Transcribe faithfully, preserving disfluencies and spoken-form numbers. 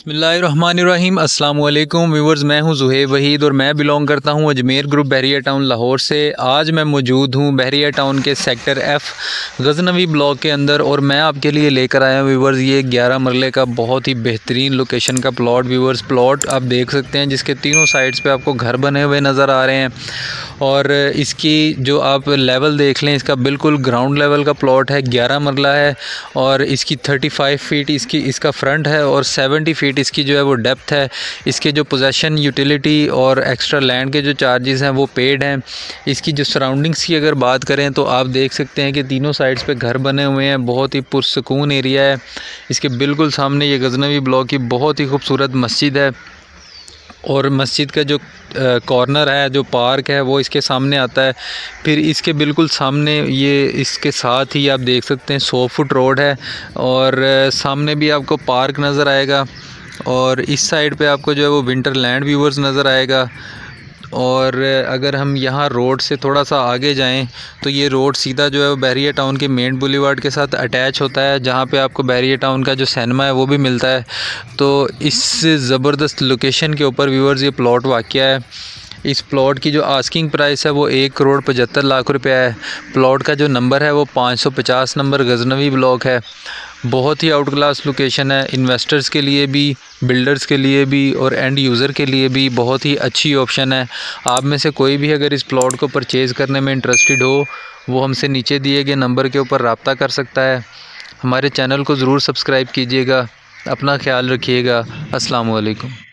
बिस्मिल्लाहिर्रहमानिर्रहीम अस्सलाम वालेकुम व्यूअर्स, मैं हूं ज़ुहैब वहीद और मैं बिलोंग करता हूं अजमेर ग्रुप बहरिया टाउन लाहौर से। आज मैं मौजूद हूं बहरिया टाउन के सेक्टर एफ़ गज़नवी ब्लॉक के अंदर और मैं आपके लिए लेकर आया हूं व्यूअर्स ये ग्यारह मरले का बहुत ही बेहतरीन लोकेशन का प्लॉट। व्यूअर्स प्लॉट आप देख सकते हैं जिसके तीनों साइड्स पे आपको घर बने हुए नज़र आ रहे हैं और इसकी जो आप लेवल देख लें, इसका बिल्कुल ग्राउंड लेवल का प्लॉट है। ग्यारह मरला है और इसकी पैंतीस फीट इसकी इसका फ्रंट है और सत्तर फीट इसकी जो है वो डेप्थ है। इसके जो पोजेसन, यूटिलिटी और एक्स्ट्रा लैंड के जो चार्जेस हैं वो पेड हैं। इसकी जो सराउंडिंग्स की अगर बात करें तो आप देख सकते हैं कि तीनों साइड्स पे घर बने हुए हैं। बहुत ही पुरसकून एरिया है। इसके बिल्कुल सामने ये गज़नवी ब्लॉक की बहुत ही खूबसूरत मस्जिद है और मस्जिद का जो कॉर्नर है, जो पार्क है, वो इसके सामने आता है। फिर इसके बिल्कुल सामने ये इसके साथ ही आप देख सकते हैं सौ फुट रोड है और सामने भी आपको पार्क नज़र आएगा और इस साइड पे आपको जो है वो विंटर लैंड व्यूअर्स नज़र आएगा। और अगर हम यहाँ रोड से थोड़ा सा आगे जाएं तो ये रोड सीधा जो है वो बहरिया टाउन के मेन बुलेवार्ड के साथ अटैच होता है, जहाँ पे आपको बहरिया टाउन का जो सिनेमा है वो भी मिलता है। तो इस ज़बरदस्त लोकेशन के ऊपर व्यूअर्स ये प्लॉट वाक़या है। इस प्लॉट की जो आस्किंग प्राइस है वो एक करोड़ पचहत्तर लाख रुपया है। प्लॉट का जो नंबर है वो पाँच सौ पचास नंबर गज़नवी ब्लॉक है। बहुत ही आउट क्लास लोकेशन है। इन्वेस्टर्स के लिए भी, बिल्डर्स के लिए भी और एंड यूज़र के लिए भी बहुत ही अच्छी ऑप्शन है। आप में से कोई भी अगर इस प्लॉट को परचेज़ करने में इंटरेस्टेड हो वो हमसे नीचे दिए गए नंबर के ऊपर रब्ता कर सकता है। हमारे चैनल को ज़रूर सब्सक्राइब कीजिएगा। अपना ख्याल रखिएगा। अस्सलाम वालेकुम।